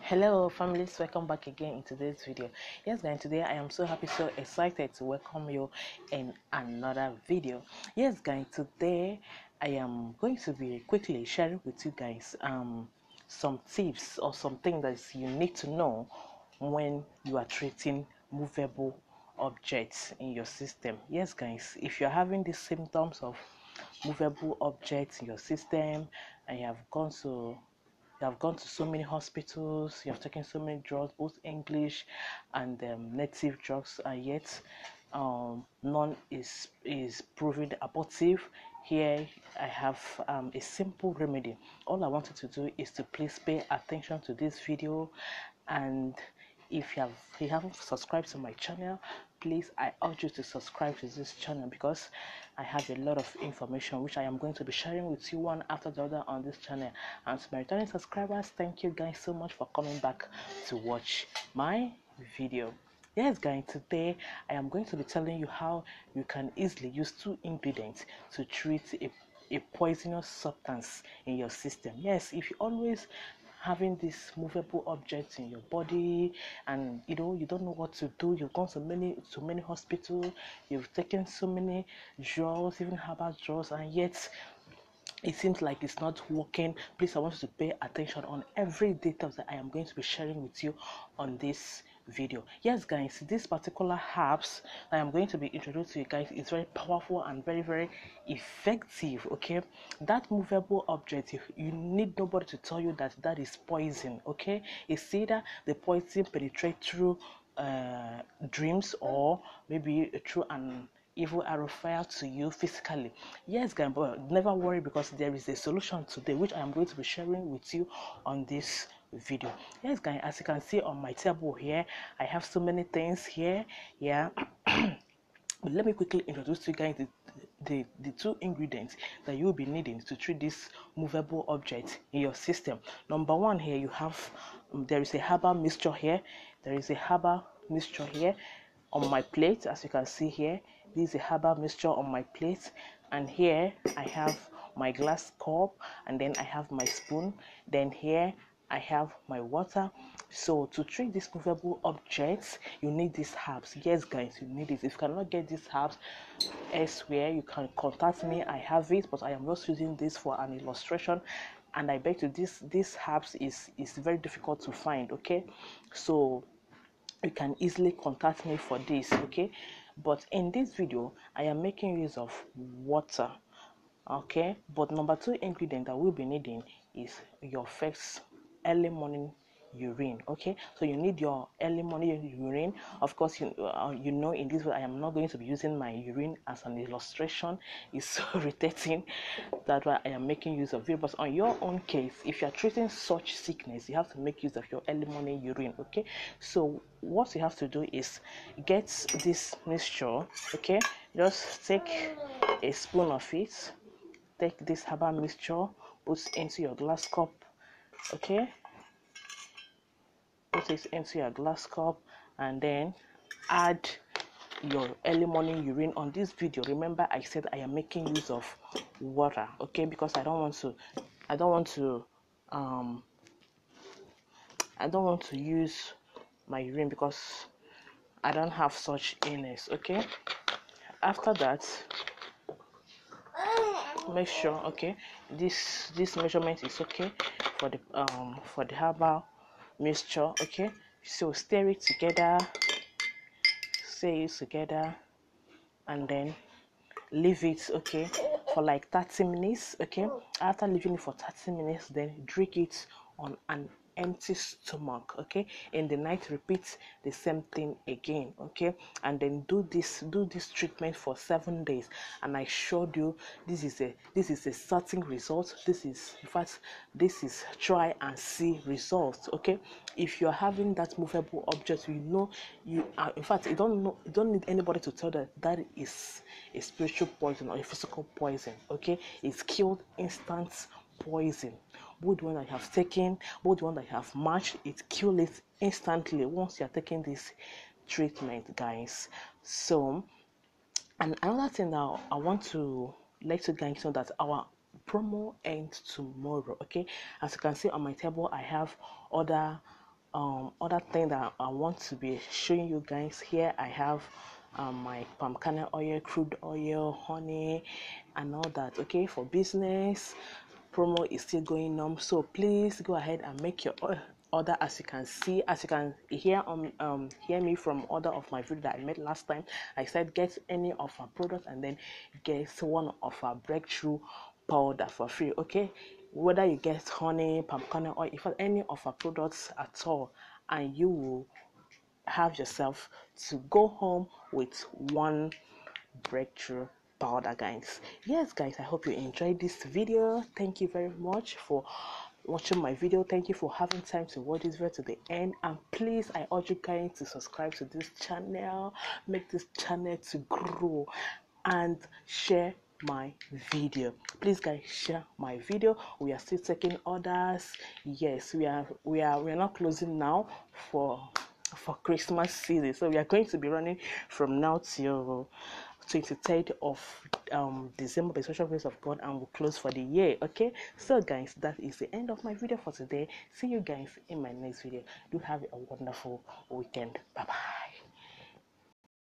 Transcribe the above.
Hello families, welcome back again in today's video. Yes guys, today I am so happy, so excited to welcome you in another video. Yes guys, today I am going to be quickly sharing with you guys some tips or something that you need to know when you are treating movable objects in your system. Yes guys, if you're having the symptoms of movable objects in your system and you have gone to so many hospitals, you have taken so many drugs, both English and native drugs, and yet none is proven abortive. Here I have a simple remedy. All I wanted to do is to please pay attention to this video, and if you haven't subscribed to my channel, please I urge you to subscribe to this channel, because I have a lot of information which I am going to be sharing with you one after the other on this channel. And to my returning subscribers, thank you guys so much for coming back to watch my video. Yes guys, today I am going to be telling you how you can easily use two ingredients to treat a poisonous substance in your system. Yes, if you always having this movable objects in your body, and you don't know what to do, you've gone to many hospitals, you've taken so many drugs, even herbal drugs, and yet it seems like it's not working. Please, I want you to pay attention on every details that I am going to be sharing with you on this video. Yes guys, this particular herbs I am going to be introduced to you guys is very powerful and very effective. Okay, that movable object, you need nobody to tell you that that is poison. Okay, it's either the poison penetrate through dreams, or maybe through an evil arrow fire to you physically. Yes guys, but never worry, because there is a solution today which I am going to be sharing with you on this video. Yes guys, as you can see on my table here, I have so many things here. Yeah. But let me quickly introduce to you guys the two ingredients that you will be needing to treat this movable object in your system. Number one, here you have there is a herbal mixture here. There is a herbal mixture here on my plate. As you can see here, this is a herbal mixture on my plate, and here I have my glass cup, and then I have my spoon, then here I have my water. So to treat these movable objects, you need these herbs. Yes guys, you need it. If you cannot get these herbs elsewhere, you can contact me. I have it, but I am just using this for an illustration, and I bet you this herbs is very difficult to find. Okay, so you can easily contact me for this. Okay, but in this video I am making use of water. Okay, but number two ingredient that we'll be needing is your first early morning urine. Okay, so you need your early morning urine. Of course, you know, in this way I am not going to be using my urine as an illustration. It's so irritating. That's why I am making use of it. But on your own case, if you are treating such sickness, you have to make use of your early morning urine. Okay, so what you have to do is get this mixture. Okay, just take a spoon of it. Take this herbal mixture, put into your glass cup. Okay, put it into your glass cup, and then add your early morning urine. On this video, remember I said I am making use of water. Okay, because I don't want to use my urine, because I don't have such illness. Okay, after that, make sure, okay, this measurement is okay for the herbal mixture. Okay, so stir it together, and then leave it, okay, for like 30 minutes. Okay, after leaving it for 30 minutes, then drink it on an empty stomach. Okay, in the night repeat the same thing again. Okay, and then do this treatment for 7 days, and I showed you this is a certain result. This is try and see results. Okay, if you're having that movable object, you are, in fact, you don't need anybody to tell that is a spiritual poison or a physical poison. Okay, it's killed instant poison. Both the one that you have taken, both the one that you have matched, it kills it instantly once you are taking this treatment, guys. So, and another thing now, I want to let you guys know that our promo ends tomorrow. Okay, as you can see on my table, I have other other thing that I want to be showing you guys here, I have my palm kernel oil, crude oil, honey, and all that. Okay, for business, promo is still going on, so please go ahead and make your order. As you can see, as you can hear me from other of my video that I made last time, I said get any of our products and then get one of our breakthrough powder for free. Okay, whether you get honey, palm kernel oil, if any of our products at all, and you will have yourself to go home with one breakthrough powder, guys. Yes, guys, I hope you enjoyed this video. Thank you very much for watching my video. Thank you for having time to watch this video to the end, and please, I urge you guys to subscribe to this channel, make this channel to grow, and share my video. Please, guys, share my video. We are still taking orders. Yes, we are not closing now for Christmas season, so we are going to be running from now till 23rd of December by special grace of God, and we'll close for the year. Okay, so guys, that is the end of my video for today. See you guys in my next video. Do have a wonderful weekend. Bye bye.